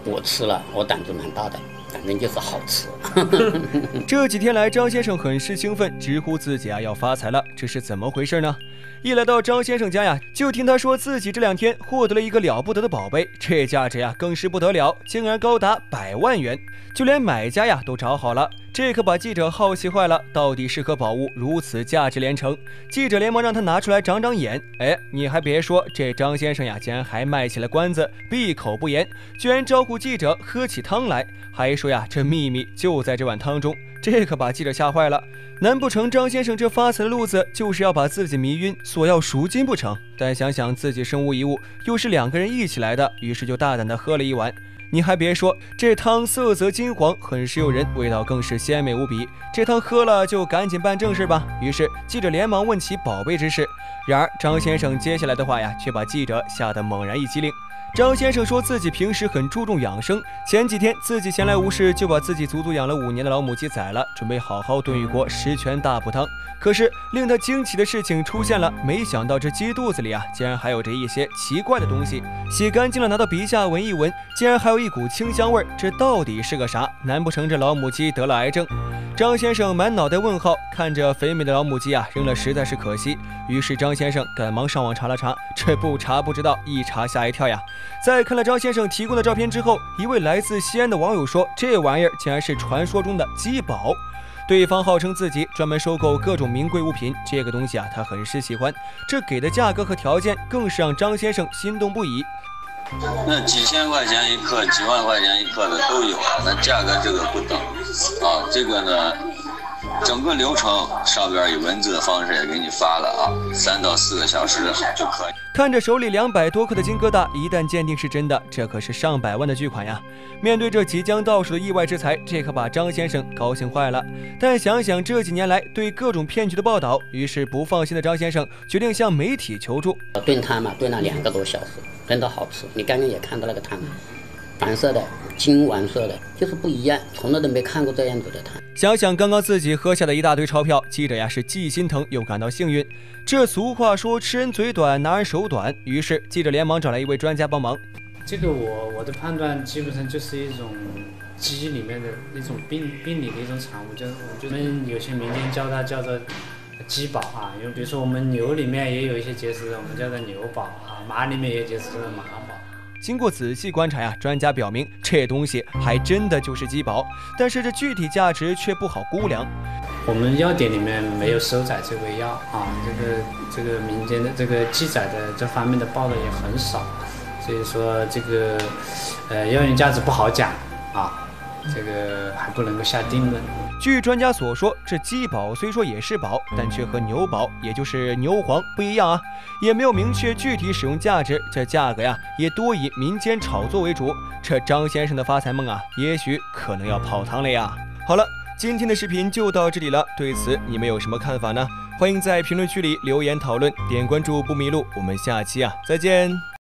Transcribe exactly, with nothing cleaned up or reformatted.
我吃了，我胆子蛮大的，反正就是好吃。 这几天来，张先生很是兴奋，直呼自己啊要发财了，这是怎么回事呢？一来到张先生家呀，就听他说自己这两天获得了一个了不得的宝贝，这价值呀更是不得了，竟然高达百万元，就连买家呀都找好了。这可把记者好奇坏了，到底是何宝物如此价值连城？记者连忙让他拿出来长长眼。哎，你还别说，这张先生呀，竟然还卖起了关子，闭口不言，居然招呼记者喝起汤来，还说呀，这秘密就在这碗汤中。这可把记者吓坏了，难不成张先生这发财的路子就是要把自己迷晕，索要赎金不成？但想想自己身无一物，又是两个人一起来的，于是就大胆的喝了一碗。你还别说，这汤色泽金黄，很是诱人，味道更是鲜美无比。这汤喝了就赶紧办正事吧。于是记者连忙问起宝贝之事，然而张先生接下来的话呀，却把记者吓得猛然一激灵。张先生说自己平时很注重养生，前几天自己闲来无事，就把自己足足养了五年的老母鸡宰了，准备好好炖一锅十全大补汤。可是令他惊奇的事情出现了，没想到这鸡肚子里啊，竟然还有着一些奇怪的东西。洗干净了，拿到鼻下闻一闻，竟然还有一股清香味，这到底是个啥？难不成这老母鸡得了癌症？张先生满脑袋问号，看着肥美的老母鸡啊，扔了实在是可惜。于是张先生赶忙上网查了查，这不查不知道，一查吓一跳呀！在看了张先生提供的照片之后，一位来自西安的网友说，这玩意儿竟然是传说中的鸡宝。对方号称自己专门收购各种名贵物品，这个东西啊，他很是喜欢。这给的价格和条件更是让张先生心动不已。 那几千块钱一克、几万块钱一克的都有，那价格这个不等啊。这个呢，整个流程上边以文字的方式也给你发了啊，三到四个小时就可以。 看着手里两百多克的金疙瘩，一旦鉴定是真的，这可是上百万的巨款呀！面对这即将到手的意外之财，这可把张先生高兴坏了。但想想这几年来对各种骗局的报道，于是不放心的张先生决定向媒体求助。 炖汤嘛，炖了两个多小时，真的好吃。你刚刚也看到那个汤，白色的、金黄色的，就是不一样，从来都没看过这样子的汤。 想想刚刚自己喝下的一大堆钞票，记者呀是既心疼又感到幸运。这俗话说吃人嘴短，拿人手短，于是记者连忙找来一位专家帮忙。 这个我我的判断基本上就是一种鸡里面的一种病病理的一种产物，就是我们有些民间叫它叫做鸡宝啊，因为比如说我们牛里面也有一些结石，我们叫做牛宝啊，马里面也有结石，叫做马宝。 经过仔细观察呀，专家表明这东西还真的就是鸡宝，但是这具体价值却不好估量。 我们药典里面没有收载这味药啊，这个这个民间的这个记载的这方面的报道也很少，所以说这个呃药源价值不好讲啊，这个还不能够下定论。 据专家所说，这鸡宝虽说也是宝，但却和牛宝，也就是牛黄不一样啊，也没有明确具体使用价值，这价格呀也多以民间炒作为主。这张先生的发财梦啊，也许可能要泡汤了呀。好了，今天的视频就到这里了，对此你们有什么看法呢？欢迎在评论区里留言讨论，点关注不迷路，我们下期啊再见。